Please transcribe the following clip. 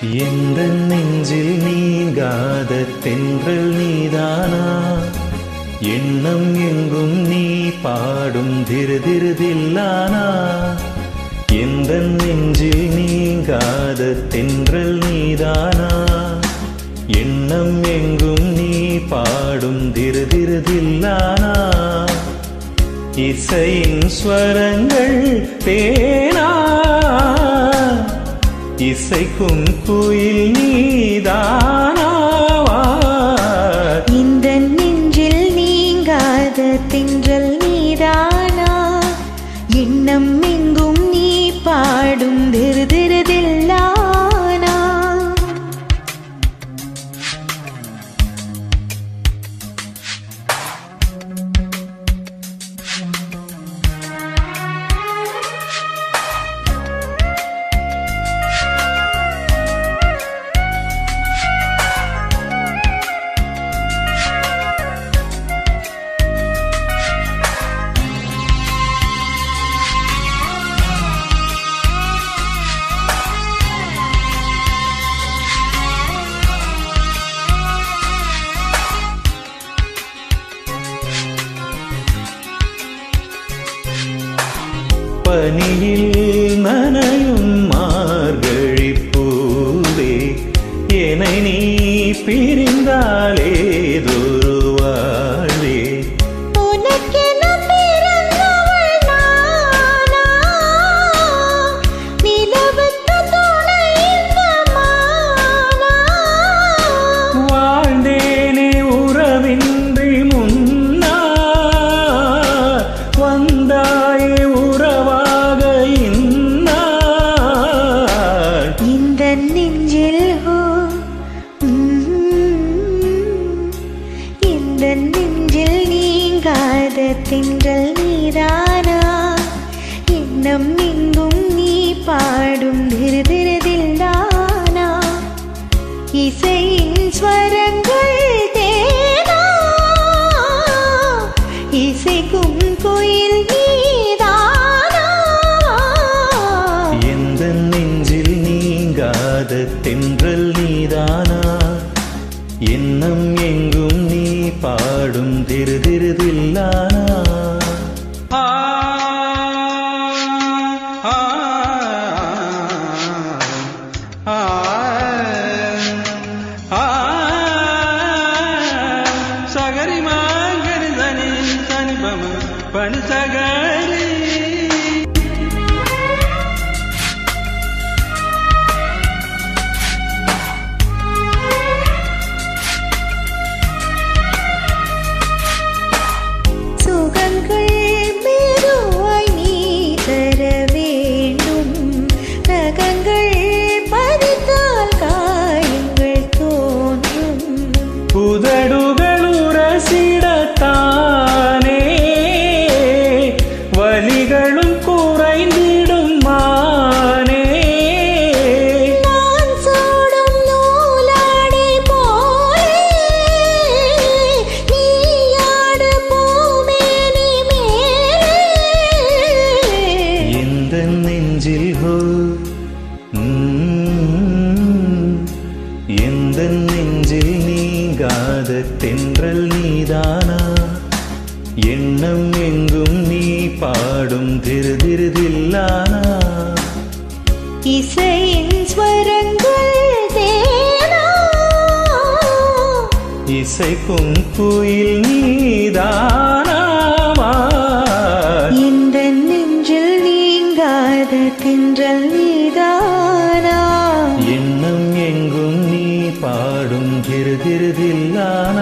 எந்தன் நெஞ்சில் நீங்காத தென்றல் நீதானா, எண்ணம் எங்கும் நீ பாடும் திரு திரு தில்லானா. எந்தன் நெஞ்சில் நீங்காத தென்றல் நீதானா, எண்ணம் எங்கும் நீ பாடும் திரு திரு தில்லானா. இசையின் ஸ்வரங்கள் தேனா, இசைக்கும் குயில் நீதானாவா. இந்த நெஞ்சில் நீங்காத தென்றல் நீதானா, எண்ணம் எங்கும் நீ பாடும் திரு திரு தில்லானா. பனியில் நனையும் மார்கழி பூவே, என்னை நீ பிரிந்தாலே தூரு வாழ்வே. வாழ்ந்தேனே உறவின்றி முன்னா, வந்தாயே உறவாக இன்னா. இந்த நெஞ்சில் இந்த நெஞ்சில் நீங்காத தென்றல் நீதானா, எண்ணம் எங்கும் நீ பாடும் திரு திரு தில்லானா. இசையின் ஸ்வரங்கள் தேனா, இசைக்கும் குயில் நீதானா. எந்தன் நெஞ்சில் நீங்காத தென்றல் நீதானா, எண்ணம் எங்கும் நீ பாடும் திரு திரு தில்லானா. சகரி மாங்கரி சனி சனி பம பனி சகரி. சுகங்கள் மெதுவாய் நீ தர வேண்டும், நகங்கள் பதித்தால் காயங்கள் தோன்றும். புதடுகள் உரசிடத்தானே வலிகளும் குறைந்திடும் மானே. நான் சூடும் நூலாடை போலே நீயாடு பூமேனி மேலே. எந்தன் நெஞ்சில் எந்தன் நெஞ்சில் நீங்காத தென்றல் நீதானா, எண்ணம் எங்கும் நீ பாடும் திரு திரு தில்லானா. இசையின் ஸ்வரங்கள் தேனா, இசைக்கும் குயில் நீதானாவா. இந்த நெஞ்சில் நீங்காத தென்றல் நீதானா, எண்ணம் எங்கும் நீ பாடும் திரு திரு தில்லானா.